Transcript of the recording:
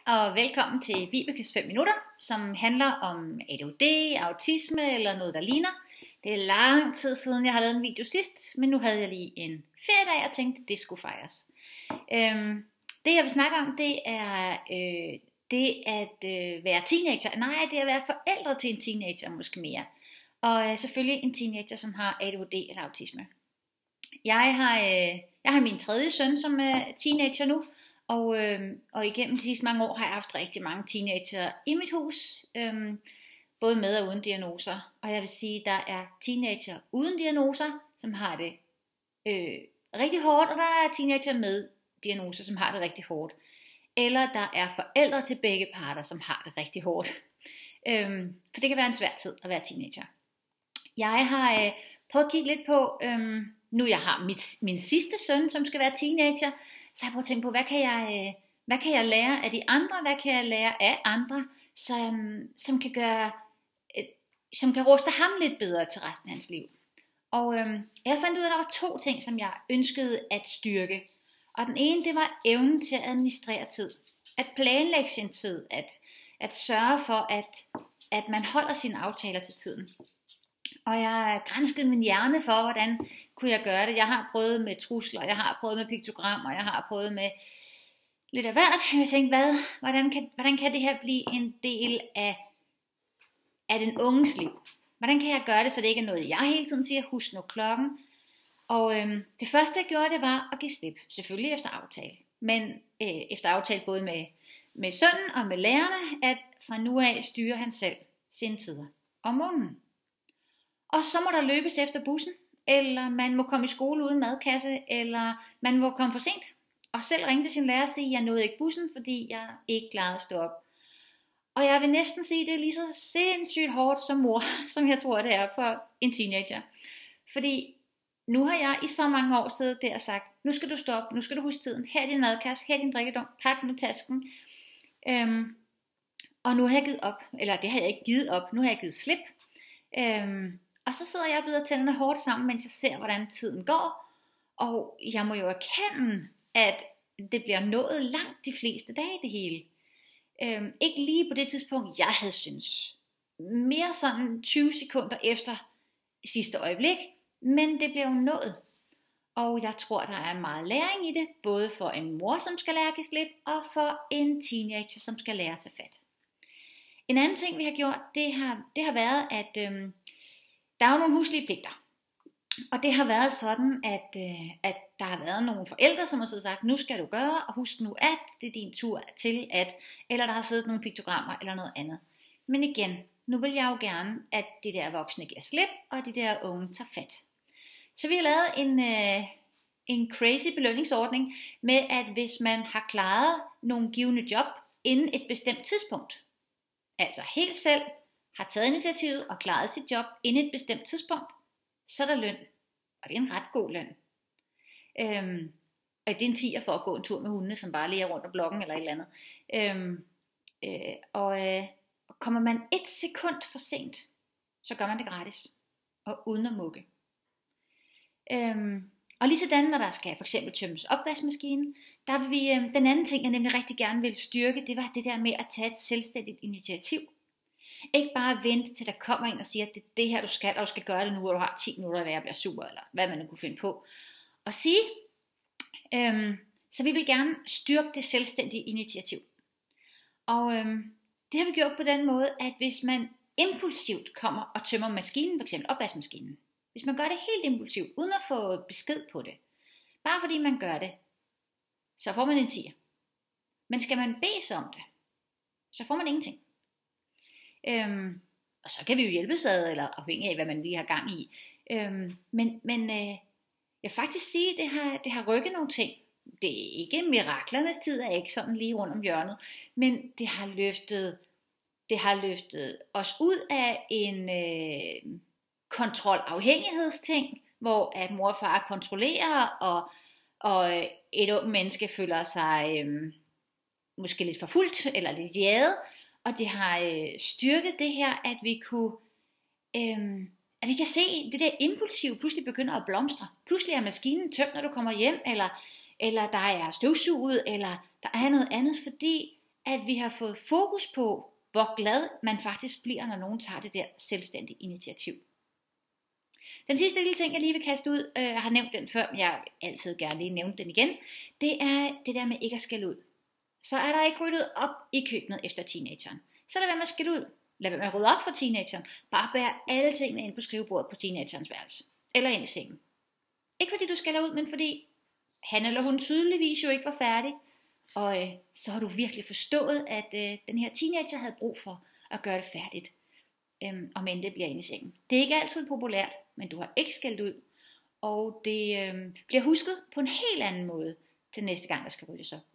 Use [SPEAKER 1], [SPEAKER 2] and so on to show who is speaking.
[SPEAKER 1] og velkommen til Vibekes 5 minutter, som handler om ADHD, autisme eller noget, der ligner. Det er lang tid siden, jeg har lavet en video sidst, men nu havde jeg lige en feriedag og tænkte, det skulle fejres. Det jeg vil snakke om, det er det at være teenager. Nej, det er at være forældre til en teenager måske mere. Og selvfølgelig en teenager, som har ADHD eller autisme. Jeg har min tredje søn, som er teenager nu. Og igennem de sidste mange år har jeg haft rigtig mange teenager i mit hus, både med og uden diagnoser. Og jeg vil sige, at der er teenager uden diagnoser, som har det rigtig hårdt, og der er teenager med diagnoser, som har det rigtig hårdt. Eller der er forældre til begge parter, som har det rigtig hårdt. For det kan være en svær tid at være teenager. Jeg har prøvet at kigge lidt på, nu jeg har min sidste søn, som skal være teenager, så har jeg prøvet at tænke på, hvad kan jeg lære af de andre, hvad kan jeg lære af andre, som kan ruste ham lidt bedre til resten af hans liv. Og jeg fandt ud af, at der var 2 ting, som jeg ønskede at styrke. Og den ene, det var evnen til at administrere tid. At planlægge sin tid. At sørge for, at man holder sine aftaler til tiden. Og jeg granskede min hjerne for, hvordan kunne jeg gøre det. Jeg har prøvet med trusler, jeg har prøvet med piktogrammer, jeg har prøvet med lidt af hvert. Jeg tænkte, hvordan kan det her blive en del af den unges liv? Hvordan kan jeg gøre det, så det ikke er noget, jeg hele tiden siger, husk nu klokken. Og det første jeg gjorde, det var at give slip. Selvfølgelig efter aftale. Men efter aftale både med sønnen og med lærerne, at fra nu af styrer han selv sine tider om morgenen. Og så må der løbes efter bussen, eller man må komme i skole uden madkasse, eller man må komme for sent. Og selv ringe til sin lærer og sige, at jeg nåede ikke bussen, fordi jeg ikke klarede at stå op. Og jeg vil næsten sige, at det er lige så sindssygt hårdt som mor, som jeg tror, det er for en teenager. Fordi nu har jeg i så mange år siddet der og sagt, nu skal du stå op, nu skal du huske tiden, her er din madkasse, her er din drikkedunk, pak nu tasken. Og nu har jeg givet op, eller det har jeg ikke givet op, nu har jeg givet slip. Og så sidder jeg og bider tænderne hårdt sammen, mens jeg ser, hvordan tiden går. Og jeg må jo erkende, at det bliver nået langt de fleste dage det hele. Ikke lige på det tidspunkt, jeg havde synes. Mere sådan 20 sekunder efter sidste øjeblik, men det bliver jo nået. Og jeg tror, der er meget læring i det, både for en mor, som skal lære at give slip, og for en teenager, som skal lære at tage fat. En anden ting, vi har gjort, det har været, at der er jo nogle huslige pligter. Og det har været sådan, at der har været nogle forældre, som har sagt, nu skal du gøre, og husk nu, at det er din tur til at, eller der har siddet nogle piktogrammer eller noget andet. Men igen, nu vil jeg jo gerne, at de der voksne giver slip, og de der unge tager fat. Så vi har lavet en crazy belønningsordning med, at hvis man har klaret nogle givne job inden et bestemt tidspunkt, altså helt selv har taget initiativet og klaret sit job inden et bestemt tidspunkt, så er der løn. Og det er en ret god løn. Og det er en 10'er for at gå en tur med hundene, som bare ligger rundt om blokken eller et eller andet. Og kommer man 1 sekund for sent, så gør man det gratis. Og uden at mukke. Og lige sådan, når der skal for eksempel tømmes opvaskemaskinen, der vil vi, den anden ting, jeg nemlig rigtig gerne vil styrke, det var det der med at tage et selvstændigt initiativ. Ikke bare vente til der kommer en og siger, at det er det her du skal, og du skal gøre det nu, og du har 10 minutter, og jeg bliver sur, eller hvad man nu kunne finde på. Og sige, så vi vil gerne styrke det selvstændige initiativ. Og det har vi gjort på den måde, at hvis man impulsivt kommer og tømmer maskinen, f.eks. opvaskemaskinen, hvis man gør det helt impulsivt, uden at få besked på det, bare fordi man gør det, så får man en 10'er. Men skal man bede sig om det, så får man ingenting. Og så kan vi jo hjælpes ad, eller afhængig af, hvad man lige har gang i. Men jeg vil faktisk sige, at det har rykket nogle ting. Det er ikke miraklernes tid, er ikke sådan lige rundt om hjørnet, men det har løftet os ud af en kontrolafhængighedsting, hvor at mor og far kontrollerer, og et ungt menneske føler sig måske lidt forfulgt, eller lidt jaget. Og det har styrket det her, at vi kan se det der impulsive pludselig begynder at blomstre. Pludselig er maskinen tømt, når du kommer hjem, eller der er støvsuget, eller der er noget andet, fordi at vi har fået fokus på, hvor glad man faktisk bliver, når nogen tager det der selvstændige initiativ. Den sidste lille ting, jeg lige vil kaste ud, jeg har nævnt den før, men jeg vil altid gerne lige nævne den igen, det er det der med ikke at skælde ud. Så er der ikke ryddet op i køkkenet efter teenageren. Så lad være med at skælde ud. Lad være med at rydde op for teenageren. Bare bær alle tingene ind på skrivebordet på teenagerens værelse. Eller ind i sengen. Ikke fordi du skælder ud, men fordi han eller hun tydeligvis jo ikke var færdig. Og så har du virkelig forstået, at den her teenager havde brug for at gøre det færdigt. Om end det bliver inde i sengen. Det er ikke altid populært, men du har ikke skældt ud. Og det bliver husket på en helt anden måde til næste gang, der skal ryddes op.